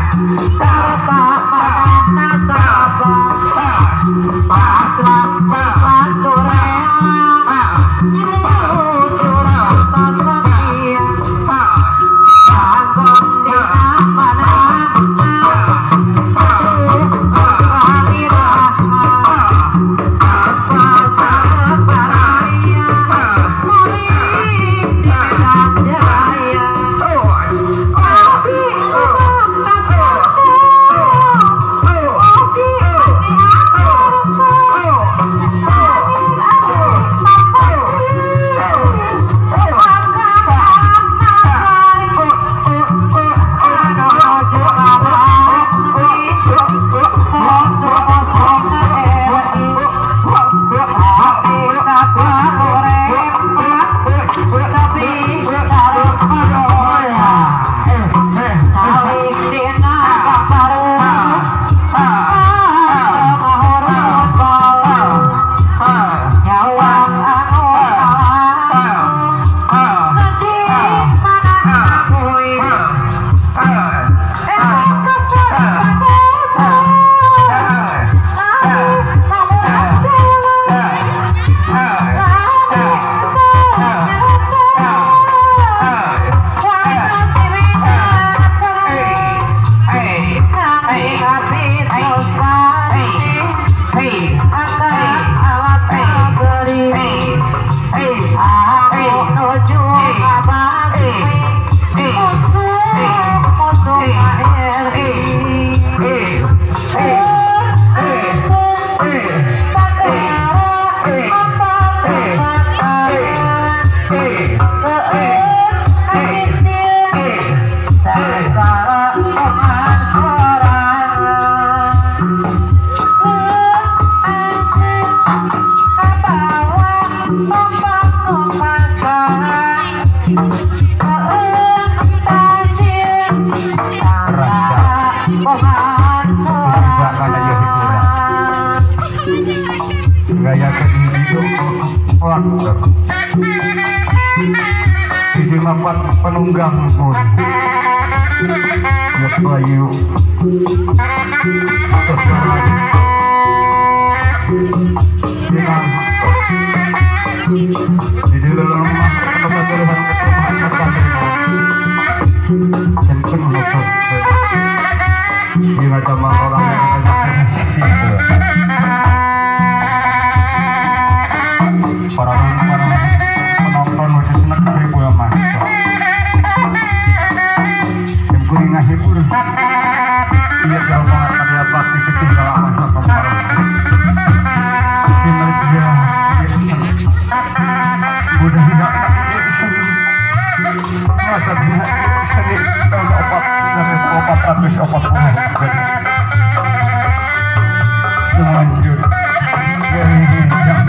gaya kediri itu jadi mapan penunggang pun ya bayu terserah jadi dalam rumah kebetulan dan penuh di macam orang yang para penonton masih senang seribu ya mas yang kuning ngahibur iya kalau banget ada pasti ketinggalan masa kemarin sinar dia udah tidak masa dia seni opat habis opat selanjut dari yang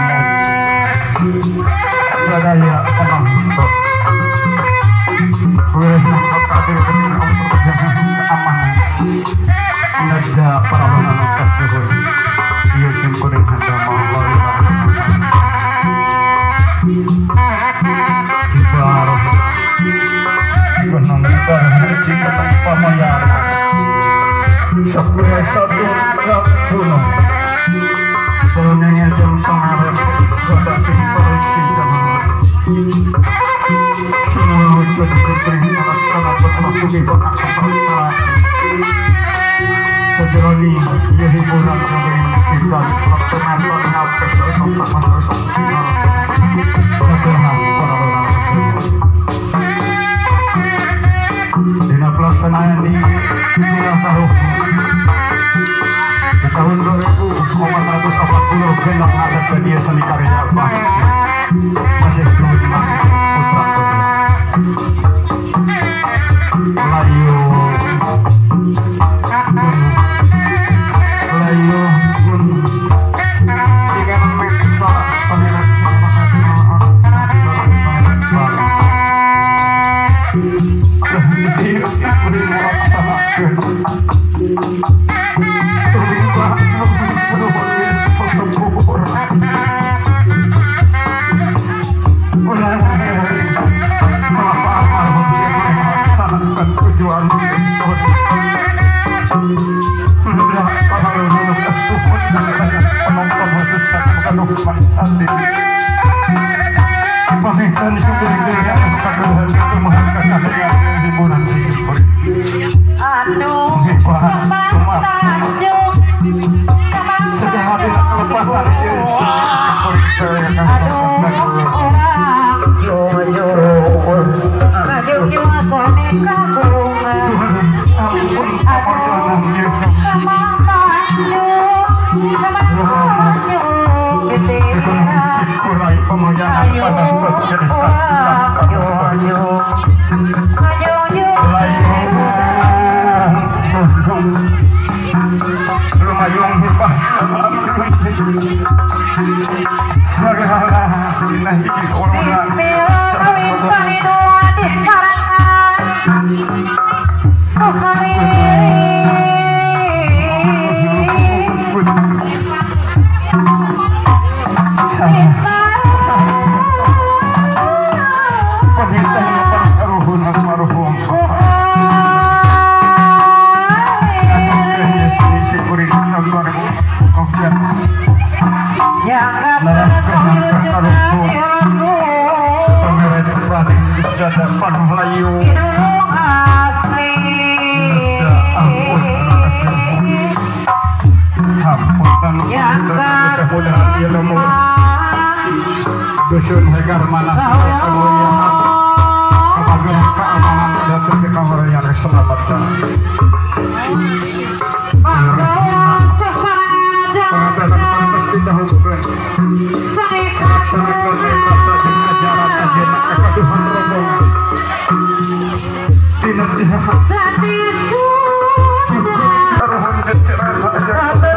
sadaya penonton boleh hadir aman ada para penonton tersebut dia simpuling handa mahal ibarat penonton di kota Pamayar sepuluh satu gunung sebenarnya jam pengaruh sudah simpel cinta semua wujud keberian laksana berlangsung bahkan seperti sejauh ia hiburan yang kita laksanakan nafas untuk meneruskan perjalanan para dina pelaksanaan di Taruh di tahun 2040 genap ada media seni karya masih belum putra Layu tiga meksa pangeran tujuan kanuh maksati pamitan syukur daya kagelahan kemahan kakasaya hiburan syukur aduh tanjung sedihati kelepatan lumayung hipah segala sinahi corona dusun hegar mana kebagian keamanan dan terkawal yang keselamatan pengadilan pantas didahulukan melaksanakan saja ajaran agenda kekeduhan rombongan tinatiha aruhan keceran saja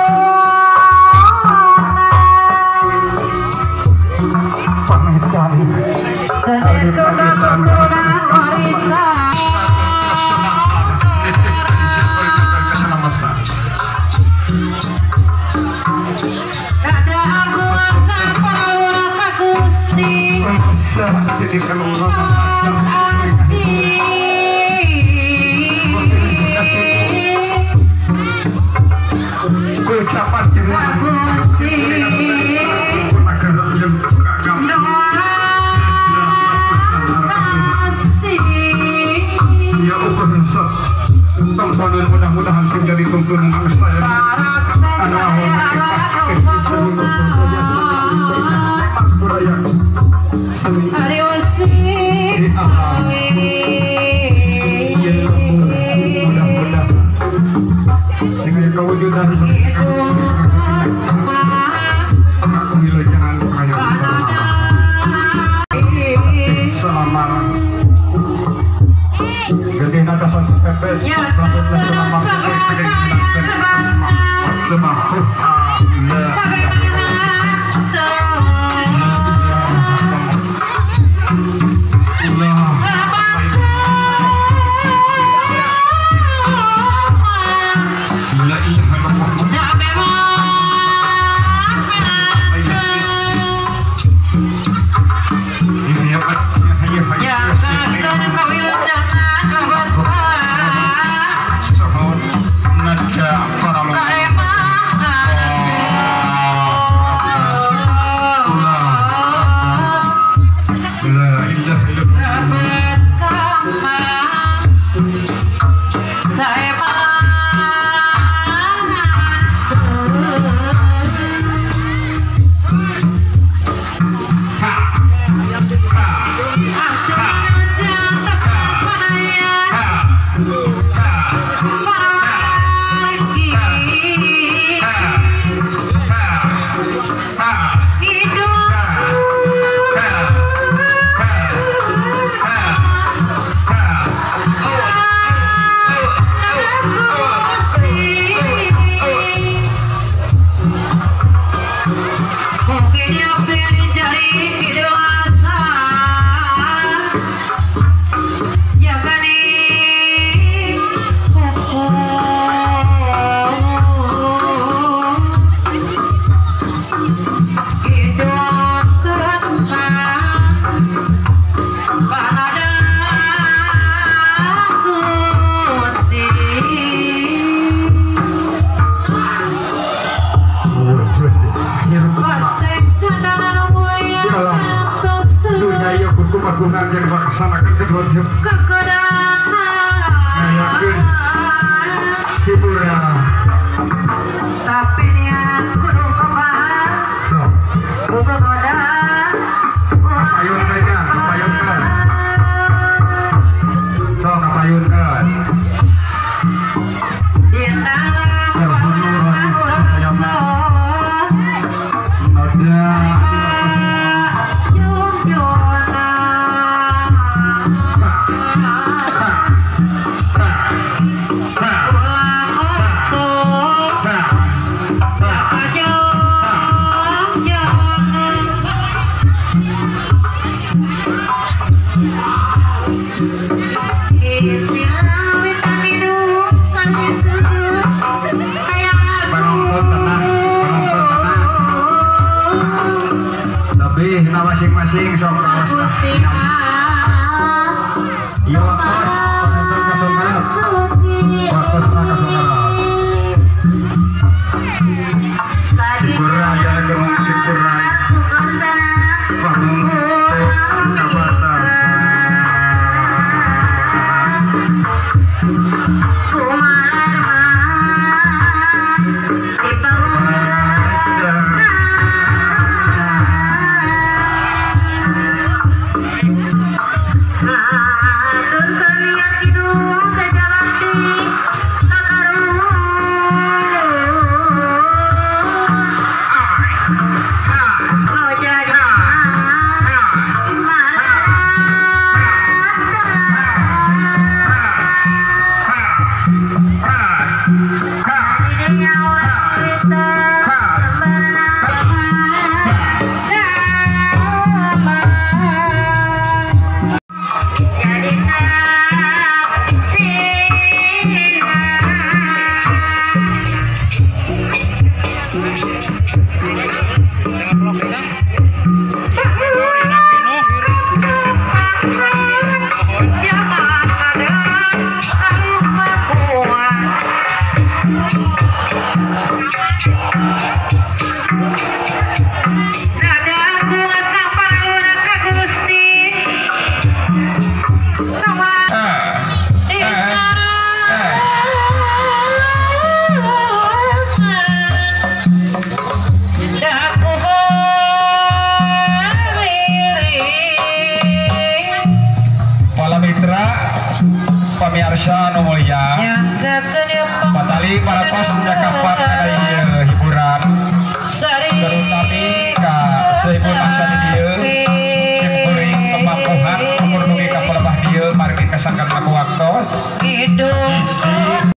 ucapan mudah-mudahan menjadi tuntunan saya mudah-mudahan dengan kewujudan selama gede natasan pepes pelakon selama kagungan yang melaksanakan kedua jam ngayakeun hiburan tapi dia kudu kembar so buka goda kapayun kayaknya kapayun kan so kapayun kan masing-masing sok kaos iya kos penonton kasongaras kososna kasongaras syukurlah ya gerung syukurlah bangun jabatan pemirsa nu mulia patali para pos nyakapat kana hiburan terutama ka sehibur masa di dieu simkuring pemampuhan umur nugi ka pelebah dieu mari kasangkan aku waktos